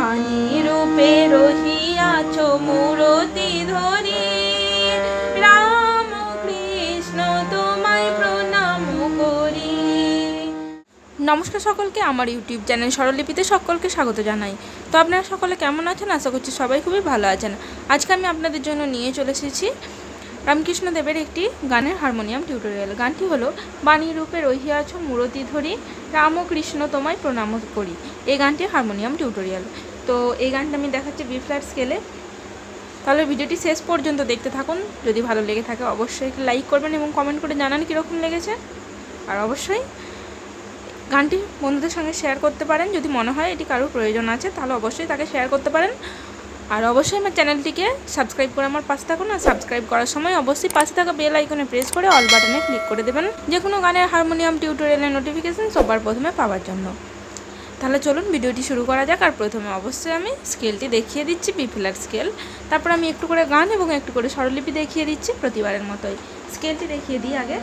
বাণী রূপে রহিয়াছ মূরতি ধরি, রাম কৃষ্ণ তোমায় প্রণাম করি। নমস্কার সকলকে, আমার ইউটিউব চ্যানেল স্বরলিপিতে সকলকে স্বাগত জানাই। তো আপনারা সকলে কেমন আছেন? আশা করছি সবাই খুবই ভালো আছেন। আজকে আমি আপনাদের জন্য নিয়ে চলে এসেছি রামকৃষ্ণ দেবের একটি গানের হারমোনিয়াম টিউটোরিয়াল। গানটি হলো বাণী রূপে রহিয়াছ মূরতি ধরি, রাম কৃষ্ণ তোমায় প্রণাম করি। এই গানটির হারমোনিয়াম টিউটোরিয়াল। তো এই গানটা আমি দেখাচ্ছি বি ফ্ল্যাট স্কেলে। তাহলে ভিডিওটি শেষ পর্যন্ত দেখতে থাকুন। যদি ভালো লেগে থাকে অবশ্যই লাইক করবেন এবং কমেন্ট করে জানান কীরকম লেগেছে। আর অবশ্যই গানটি বন্ধুদের সঙ্গে শেয়ার করতে পারেন। যদি মনে হয় এটি কারোর প্রয়োজন আছে তাহলে অবশ্যই তাকে শেয়ার করতে পারেন। আর অবশ্যই আমার চ্যানেলটিকে সাবস্ক্রাইব করে আমার পাশে থাকুন। আর সাবস্ক্রাইব করার সময় অবশ্যই পাশে থাকা বেল আইকনে প্রেস করে অল বাটনে ক্লিক করে দেবেন, যে কোনো গানের হারমোনিয়াম টিউটোরিয়ালের নোটিফিকেশান সবার প্রথমে পাওয়ার জন্য। তাহলে চলুন ভিডিওটি শুরু করা যাক। আর প্রথমে অবশ্যই আমি স্কেলটি দেখিয়ে দিচ্ছি, বি ফ্ল্যাট স্কেল। তারপর আমি একটু করে গান এবং একটু করে স্বরলিপি দেখিয়ে দিচ্ছি প্রতিবারের মতোই। স্কেলটি দেখিয়ে দিই আগে।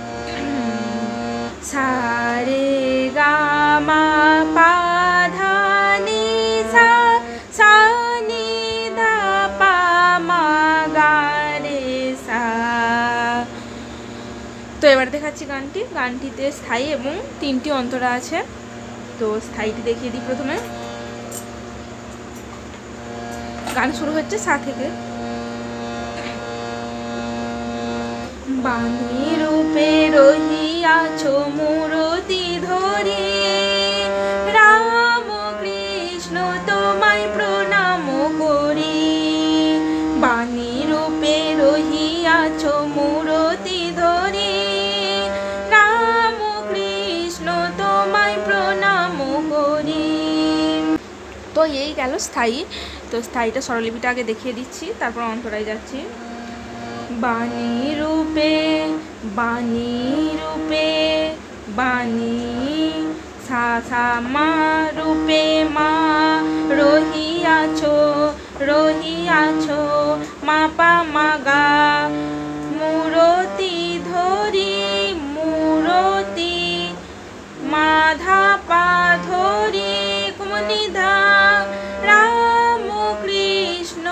সা রে গা মা পা ধা নি সা, সা নি ধা পা মা গা রে সা। তো এবার দেখাচ্ছি গানটি। গানটিতে স্থায়ী এবং 3টি অন্তরা আছে। তো স্থায়ীটি দেখিয়ে দিই প্রথমে। গান শুরু হচ্ছে সা থেকে। বাণী রূপে রহিয়াছ মূরতি ধরি, রাম কৃষ্ণ তোমায় প্রণাম করি। বাণী রূপে রহিয়াছ মূরতি ধরি, রাম কৃষ্ণ তোমায় প্রণাম করি। তো এই গেল স্থায়ী। তো স্থায়ীটা স্বরলিপিটা আগে দেখিয়ে দিচ্ছি, তারপর অন্তরায় যাচ্ছি। বাণী রূপে, বাণী রূপে, বাণী সা সা মা রূপে মা রহিয়াছ, রহিয়াছ মা পা মা গা মূরতি ধরি, মূরতি মা ধা পা ধরি কুমনি ধা, রাম কৃষ্ণ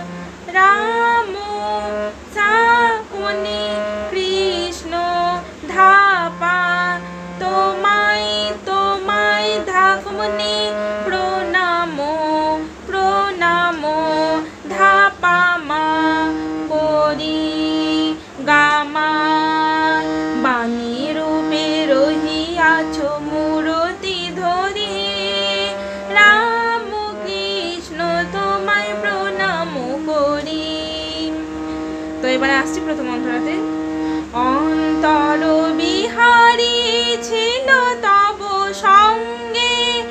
রাম সা কুমনি কৃষ্ণ ধা পা তোমায়, তোমায় ধা কুমনি প্রণাম, প্রণাম ধা পা মা করি গা মা। বাণী রূপে রহিয়াছ মূরতি ধরি, রাম কৃষ্ণ তোমায় প্রণাম করি। তো এবারে আসছি প্রথম অন্তরাতে। অন্তর বিহারী ছিল তব সঙ্গে,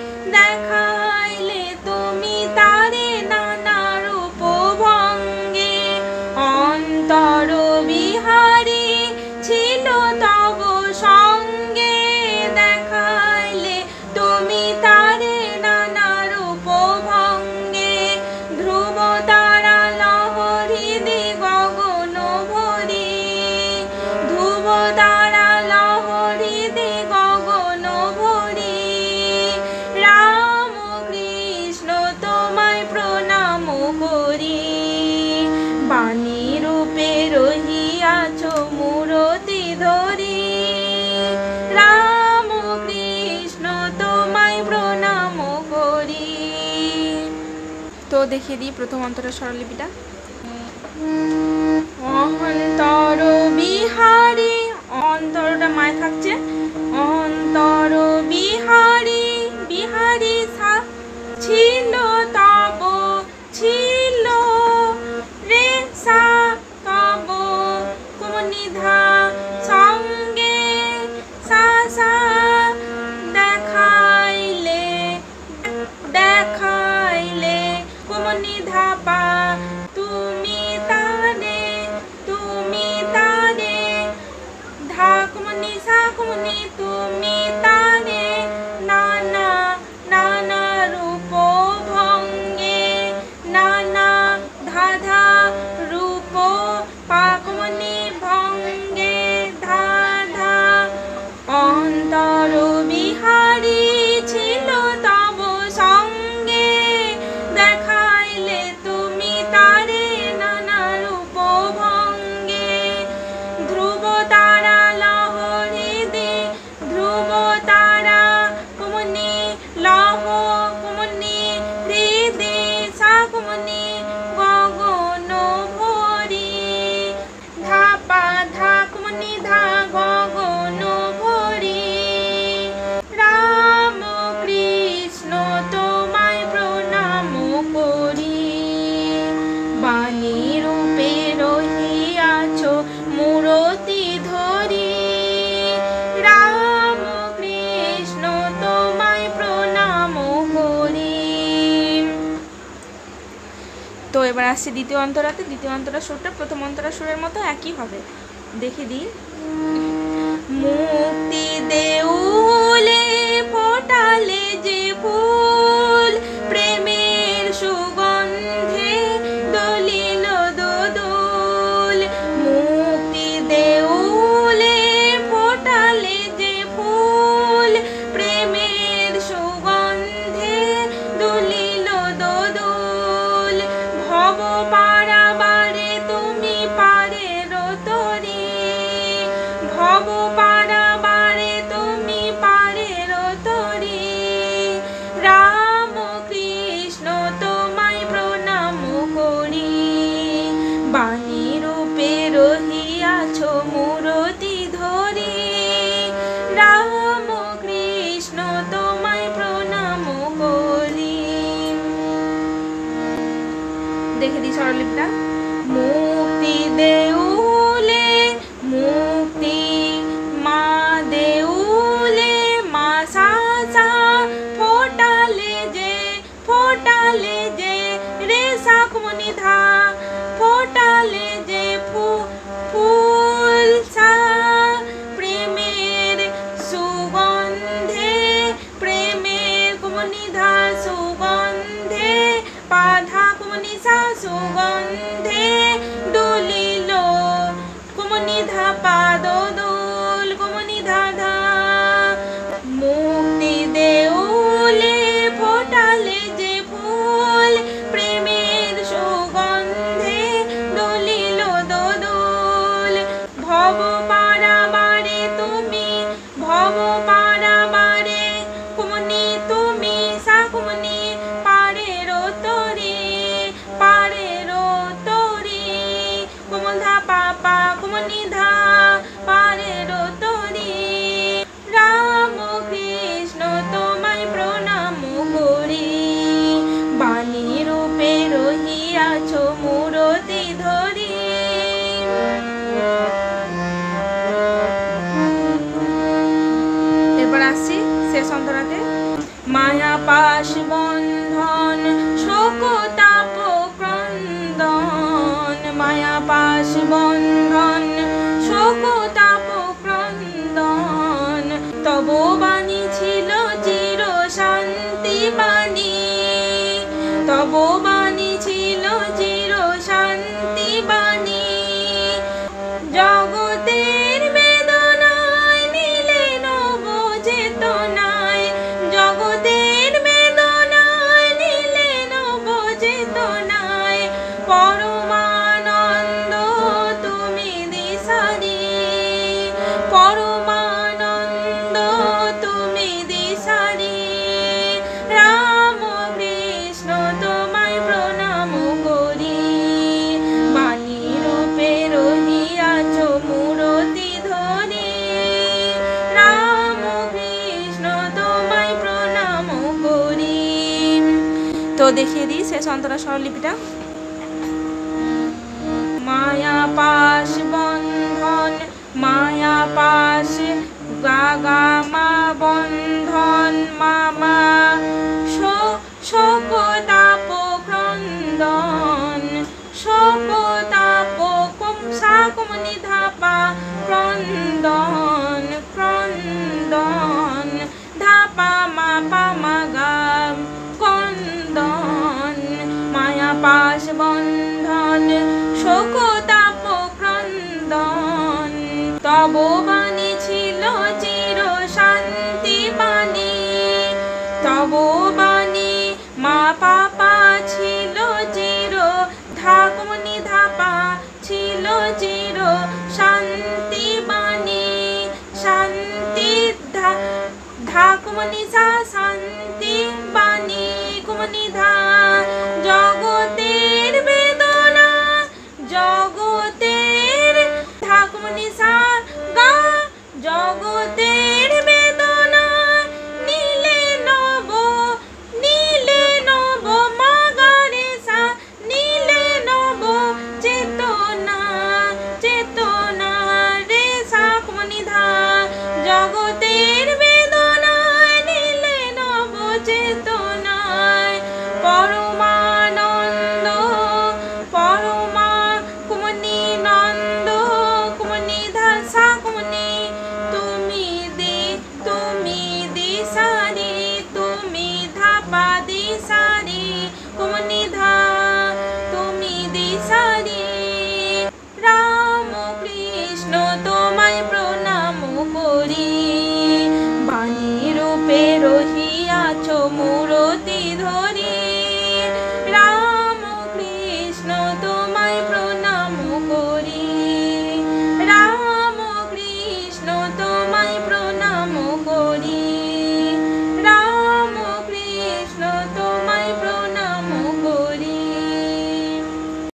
দেখাইলে তুমি তারে নানা রূপ ভঙ্গে। অন্তর বিহারী ছিল তব সঙ্গে, দেখাইলে তুমি তারে নানা রূপ ভঙ্গে। ধ্রুব তারা লহরী দি গগন ভরি, ধ্রুব তারা লহরী দি গগন ভরি, রাম কৃষ্ণ তোমায় প্রণাম করি। বাণী রূপে রহিয়াছ মূরতি ধরি, রাম কৃষ্ণ তোমায় প্রণাম করি। তো দেখিয়ে দিই প্রথম অন্তরের স্বরলিপিটা। অন্তর বিহারী, অন্তরটা মায় থাকছে। অন্তর বিহারী, বিহারী সা ছিল তব, ছিল রে সা তব কুমনি ধা সঙ্গে, সা সা দেখাইলে, দেখাইলে কুমনি ধা পা তুমি তারে, তুমি তারে ধা কুমনি সা কুমনি তুমি তারে নানা, নানা তো এবার আসছে দ্বিতীয় অন্তরাতে। দ্বিতীয় অন্তরা সুরটা প্রথম অন্তরা সুরের মতো একই হবে, দেখে দিই। মুক্তি দেউলে ফোটালে যে ফুল, প্রেমের সুগন্ধে দলিল দোদুল। মুক্তি দেউলে ফোটালে যে ফুল, প্রেমের সুগন্ধে দলিল দোদুল। ভব পারাবারে তুমি পারের তরি, ভব পারাবারে তুমি পারের তরি। রাম কৃষ্ণ তোমায় প্রণাম করি, বাণী রূপে রহিয়াছ মূরতি ধরি। রাম কৃষ্ণ তোমায় প্রণাম করি। দেখে দিই স্বরলিপিটা। মুক্তি দেউলে, মুক্তি মা দেউলে, মা সা সা, ফোটালে যে, ফোটালে যে, রে সা কুমনি ধা, ফোটালে যে ফুল সা, প্রেমের সুগন্ধে, প্রেমের কুমনি ধা সুগন্ধে, পাধা কুমনি সা সুগন্ধে দলিল, কুমনি ধা পাদ দোল, কুমনি ধা ধা। মুক্তি দেউলে ফোটালে যে ফুল, প্রেমের সুগন্ধে দলিল দোদুল। ভব পারাবারে তুমি, ভব পারাবারে কুমনি তুমি সা কুমনি পারের তরি, পারের তরি, কুমল ধা পাপা কুমনি ধা পারের তরি। রাম কৃষ্ণ তোমায় প্রণাম করি, বাণী রূপে রহিয়াছ মূরতি ধরি। এরপর আসছি শেষ অন্তরাতে। মায়া পাশ বন্ধন শোক তাপ ক্রন্দন, মায়া পাশ বন্ধন শোক তাপ ক্রন্দন। তব বাণী ছিল চির শান্তি বাণী, তব বাণী ছিল চির শান্তি বাণী। জগতের বেদনায় নিলে নব চেতনায়, জগতের বেদনায় নিলে নব চেতনায়। পরমানন্দ তুমি দিশারি, পরমানন্দ তুমি দিশারি। রাম কৃষ্ণ তোমায় প্রণাম করি, বাণী রূপে রহিয়াছ মূরতি ধরি। রাম কৃষ্ণ তোমায় প্রণাম করি। তো দেখিয়ে দিই শেষ অন্তরা স্বরলিপিটা। মায়া পাশ বন্ধন, মায়া পাশ গা গা মা বন্ধন, মামা শোক তাপ ক্রন্দন, শোক তাপ কুম সা কুমনি ধা পা ক্রন্দন, ক্রন্দন ধা পা মা গা ক্রন্দন। মায়া পাশ বন্ধন শোক তাপ ক্রন্দন। তব বাণী ছিল চির শান্তি বাণী, তব বাণী মা পাপা ছিল চির, ধা কুমনি ধা পা ছিল চির শান্তি বাণী। শান্তি ধা ধা কুমনি সা শান্তি বাণী, কুমনি ধা